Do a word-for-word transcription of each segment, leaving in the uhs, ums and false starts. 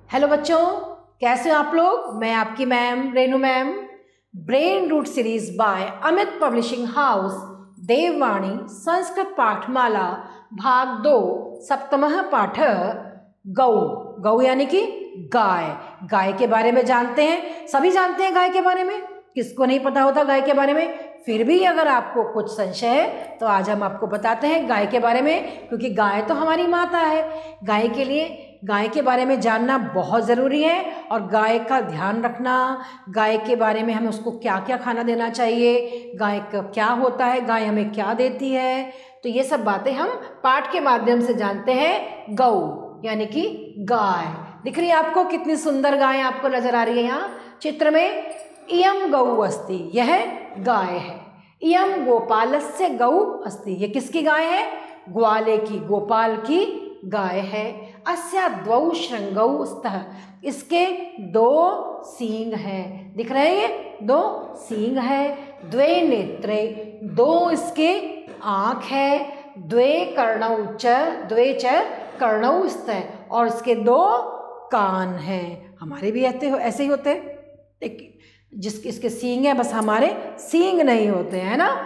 Hello बच्चों, कैसे हो आप लोग। मैं आपकी ma'am Renu ma'am. Brain root series by Amit publishing house, Devvani Sanskrit पाठमाला भाग दो, सप्तमः पाठ गौ। गौ यानी कि गाय। गाय के बारे में जानते हैं, सभी जानते हैं गाय के बारे में, किसको नहीं पता होता गाय के बारे में। फिर भी अगर आपको कुछ संशय है तो आज हम आपको बताते हैं गाय के बारे में, क्योंकि गाय तो हमारी माता है। गाय के लिए गाय के बारे में जानना बहुत ज़रूरी है और गाय का ध्यान रखना, गाय के बारे में हमें उसको क्या क्या खाना देना चाहिए, गाय का क्या होता है, गाय हमें क्या देती है, तो ये सब बातें हम पाठ के माध्यम से जानते हैं। गौ यानी कि गाय। दिख रही है आपको कितनी सुंदर गाय आपको नजर आ रही है यहाँ चित्र में। इयम गौ अस्ति, यह गाय है। इयम गोपालस्य गौ अस्ति, ये किसकी गाय है? ग्वाले की, गोपाल की गाय है। अस्या द्वौ श्रृंगौ स्तः, इसके दो सींग हैं। दिख रहे हैं ये दो सींग है। द्वे नेत्रे, दो इसके आँख है। द्वे कर्णौ च, द्वे च कर्णौ स्तः, और इसके दो कान हैं। हमारे भी ऐसे हो ऐसे ही होते हैं, जिसके इसके सींग है, बस हमारे सींग नहीं होते हैं ना।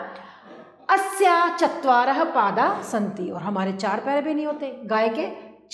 अस्या चत्वारः पादा सन्ति, और हमारे चार पैर भी नहीं होते। गाय के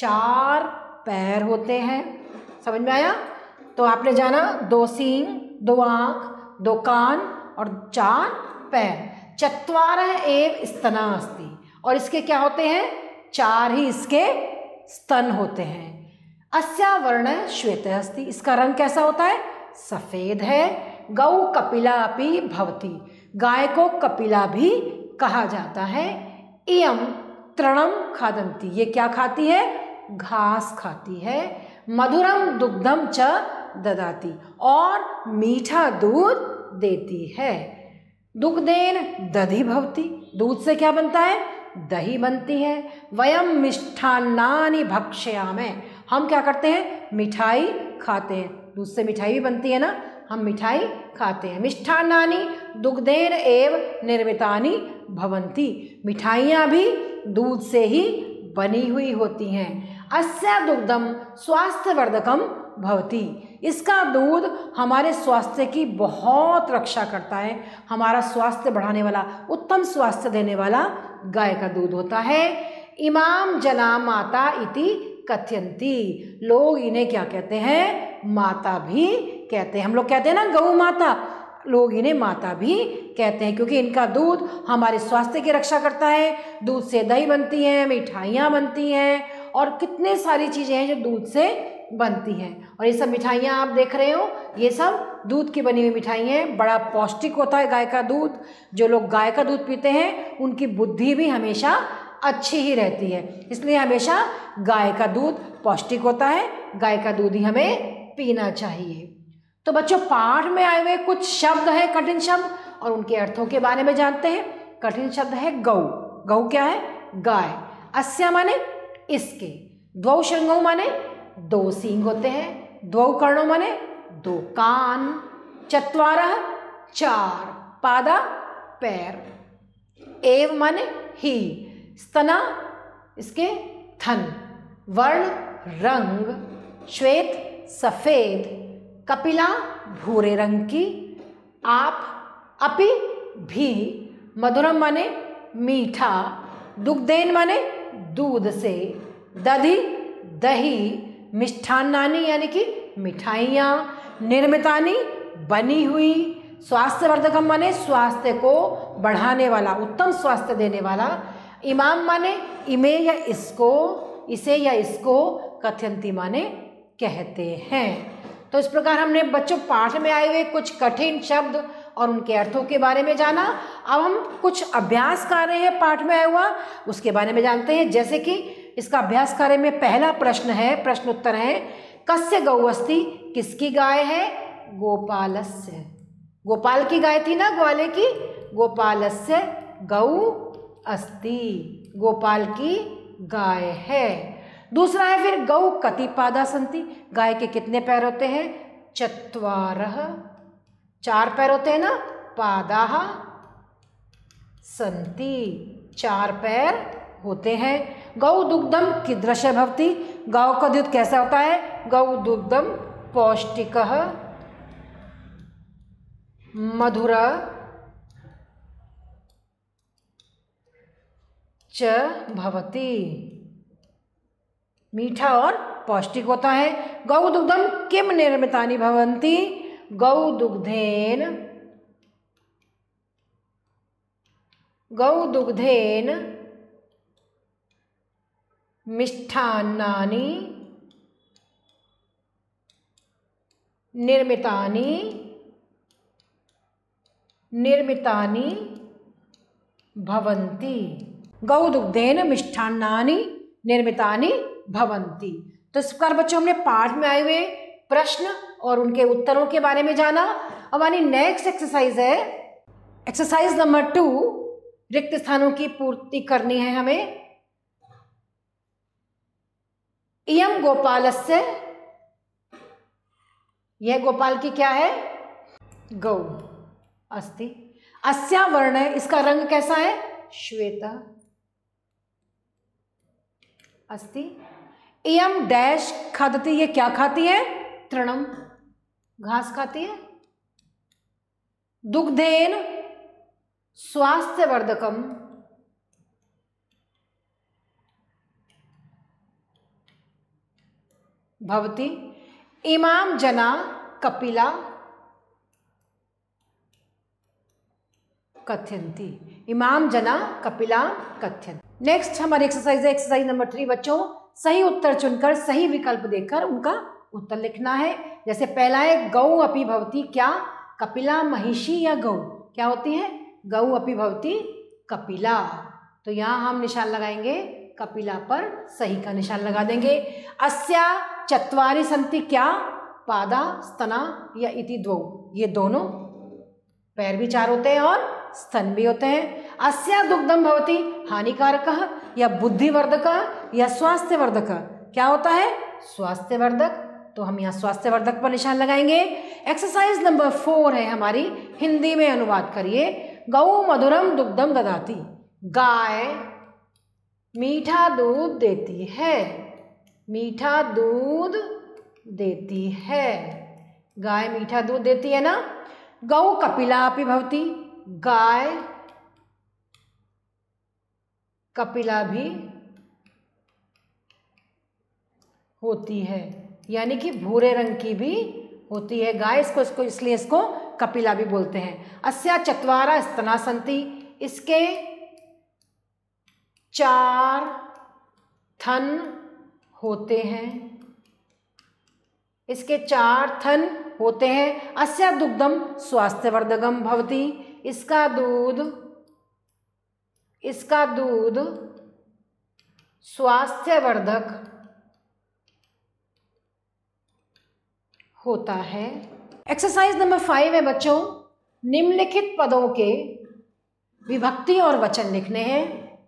चार पैर होते हैं। समझ में आया? तो आपने जाना दो सींग, दो आँख, दो कान और चार पैर। चत्वारः एव स्तना अस्ति, और इसके क्या होते हैं? चार ही इसके स्तन होते हैं। अस्या वर्ण श्वेत अस्ति, इसका रंग कैसा होता है? सफेद है। गौ कपिला अपि भवति, गाय को कपिला भी कहा जाता है। इयम तृणम खादन्ति, ये क्या खाती है? घास खाती है। मधुरम दुग्धम च ददाति, और मीठा दूध देती है। दुग्धेन दधि भवति, दूध से क्या बनता है? दही बनती है। वयम मिष्ठान्नानि भक्ष्यामि, हम क्या करते हैं? मिठाई खाते हैं। दूध से मिठाई भी बनती है ना, हम मिठाई खाते हैं। मिष्ठान्नानि दुग्धेन एव निर्मितानि भवन्ति, मिठाइयाँ भी दूध से ही बनी हुई होती हैं। अस्या दुग्धम स्वास्थ्यवर्धकम भवति, इसका दूध हमारे स्वास्थ्य की बहुत रक्षा करता है। हमारा स्वास्थ्य बढ़ाने वाला, उत्तम स्वास्थ्य देने वाला गाय का दूध होता है। इमाम जना माता इति कथयन्ति, लोग इन्हें क्या कहते हैं? माता भी कहते हैं। हम लोग कहते हैं ना गौ माता, लोग इन्हें माता भी कहते हैं, क्योंकि इनका दूध हमारे स्वास्थ्य की रक्षा करता है। दूध से दही बनती है, मिठाइयाँ बनती हैं, और कितने सारी चीज़ें हैं जो दूध से बनती हैं। और ये सब मिठाइयाँ आप देख रहे हो, ये सब दूध की बनी हुई मिठाई हैं। बड़ा पौष्टिक होता है गाय का दूध। जो लोग गाय का दूध पीते हैं उनकी बुद्धि भी हमेशा अच्छी ही रहती है, इसलिए हमेशा गाय का दूध पौष्टिक होता है। गाय का दूध ही हमें पीना चाहिए। तो बच्चों, पाठ में आए हुए कुछ शब्द हैं, कठिन शब्द, और उनके अर्थों के बारे में जानते हैं। कठिन शब्द है गौ। गौ क्या है? गाय। अस्या माने इसके। द्वौ श्रृंगौ माने दो सींग होते हैं। द्वौ कर्णौ माने दो कान। चत्वारः चार, पादा पैर। एव माने ही, स्तना इसके थन। वर्ण रंग, श्वेत सफेद, कपिला भूरे रंग की, आप अपि भी, मधुरम माने मीठा, दुग्धेन माने दूध से, दधि दही, मिष्ठान्नानि यानी कि मिठाइयाँ, निर्मितानि बनी हुई, स्वास्थ्यवर्धकम माने स्वास्थ्य को बढ़ाने वाला, उत्तम स्वास्थ्य देने वाला। इमाम माने इमे या इसको, इसे या इसको, कथयन्ति माने कहते हैं। तो इस प्रकार हमने बच्चों पाठ में आए हुए कुछ कठिन शब्द और उनके अर्थों के बारे में जाना। अब हम कुछ अभ्यास कार्य हैं पाठ में आया हुआ, उसके बारे में जानते हैं। जैसे कि इसका अभ्यास कार्य में पहला प्रश्न है, प्रश्न उत्तर है, कस्य गौ अस्ति, किसकी गाय है? गोपालस्य, गोपाल की गाय थी ना, ग्वाले की। गोपालस्य गौ अस्ति, गोपाल की गाय है। दूसरा है फिर गौ कति पादा सन्ति, गाय के कितने पैर होते हैं? चत्वारः, चार पैर होते हैं ना। पादाः सन्ति, चार पैर होते हैं। गौ दुग्धम कीदृश भवति, गौ का दूध कैसा होता है? गौ दुग्धम पौष्टिकः मधुर च भवति, मीठा और पौष्टिक होता है। गौ दुग्धम किम निर्मितानि भवन्ति, गौ दुग्धेन गौ दुग्धेन मिष्टान्नानि निर्मितानि निर्मितानि भवन्ति, गौ दुग्धेन मिष्टान्नानि निर्मितानि भवन्ति। तो इस प्रकार बच्चों हमने पाठ में आए हुए प्रश्न और उनके उत्तरों के बारे में जाना। अब हमारी नेक्स्ट एक्सरसाइज है एक्सरसाइज नंबर टू। रिक्त स्थानों की पूर्ति करनी है हमें। इयम गोपालस्य, यह गोपाल की क्या है? गौ अस्ति। अस्या वर्ण, इसका रंग कैसा है? श्वेत अस्ति। इयम डैश खादती, ये क्या खाती है? तृणम, घास खाती है। दुग्धेन स्वास्थ्यवर्धकम, भवति। इमाम जना कपिला कथ्यन्ति, इमाम जना कपिला कथ्यन्ति। नेक्स्ट हमारी एक्सरसाइज है एक्सरसाइज नंबर थ्री। बच्चों सही उत्तर चुनकर सही विकल्प देकर उनका उत्तर लिखना है। जैसे पहला है गौ अपि भवति, क्या? कपिला महिषी या गौ क्या होती है? गौ अपि भवति कपिला। तो यहाँ हम निशान लगाएंगे कपिला पर, सही का निशान लगा देंगे। अस्या चत्वारि सन्ति, क्या? पादा स्तना या इति द्वौ, ये दोनों पैर भी चार होते हैं और स्तन भी होते हैं। अस्या दुग्धम भवति हानिकारकः या बुद्धिवर्धकः या स्वास्थ्यवर्धकः, क्या होता है? स्वास्थ्यवर्धक। तो हम यहाँ स्वास्थ्यवर्धक पर निशान लगाएंगे। एक्सरसाइज नंबर फोर है हमारी, हिंदी में अनुवाद करिए। गौ मधुरम दुग्धम ददाति, गाय मीठा दूध देती है, मीठा दूध देती है, गाय मीठा दूध देती है ना। गौ कपिला अपि भवति, गाय कपिला भी होती है, यानी कि भूरे रंग की भी होती है गाय, इसको इसको इसलिए इसको कपिला भी बोलते हैं। अस्या चत्वारा स्तना सन्ति, इसके चार थन होते हैं, इसके चार थन होते हैं। अस्या दुग्धम स्वास्थ्यवर्धकम भवति, इसका दूध इसका दूध स्वास्थ्यवर्धक होता है। एक्सरसाइज नंबर फाइव है बच्चों, निम्नलिखित पदों के विभक्ति और वचन लिखने हैं।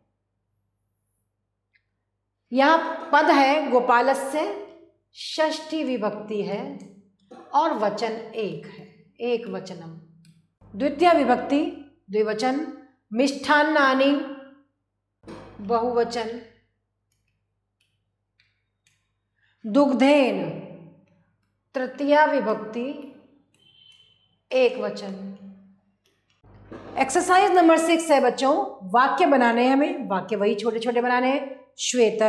यहाँ पद है गोपालस्य, षष्ठी विभक्ति है और वचन एक है, एक वचनम। द्वितीय विभक्ति द्विवचन, मिष्ठान्नानि बहुवचन, दुग्धेन तृतीया विभक्ति एक वचन। एक्सरसाइज नंबर सिक्स है बच्चों, वाक्य बनाने हैं हमें, वाक्य वही छोटे छोटे बनाने हैं। श्वेत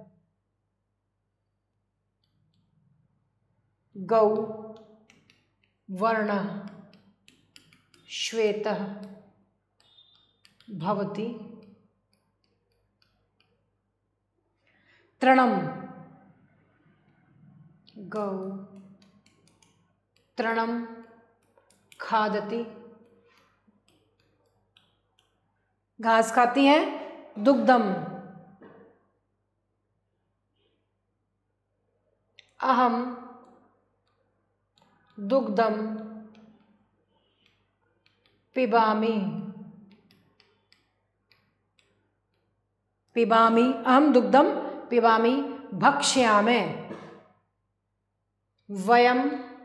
गौ वर्ण श्वेत भवति, तृणम गौ तृणम खादति, घास खाती है। दुग्धम अहम दुग्धम पिबामि, पिबामि अहम दुग्धम पिबामि। भक्ष्यामि वयम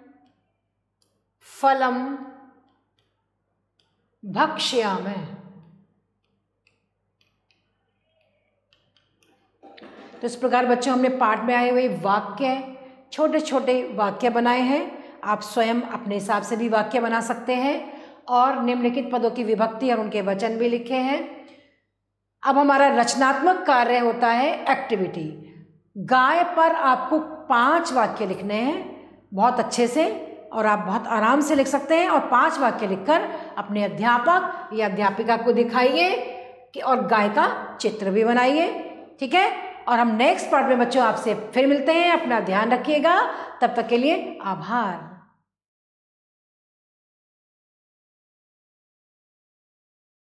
फलम भक्ष्यामि। तो इस प्रकार बच्चों हमने पाठ में आए हुए वाक्य, छोटे छोटे वाक्य बनाए हैं। आप स्वयं अपने हिसाब से भी वाक्य बना सकते हैं और निम्नलिखित पदों की विभक्ति और उनके वचन भी लिखे हैं। अब हमारा रचनात्मक कार्य होता है एक्टिविटी। गाय पर आपको पांच वाक्य लिखने हैं बहुत अच्छे से, और आप बहुत आराम से लिख सकते हैं, और पांच वाक्य लिखकर अपने अध्यापक या अध्यापिका को दिखाइए कि और गाय का चित्र भी बनाइए। ठीक है, और हम नेक्स्ट पार्ट में बच्चों आपसे फिर मिलते हैं। अपना ध्यान रखिएगा, तब तक के लिए आभार।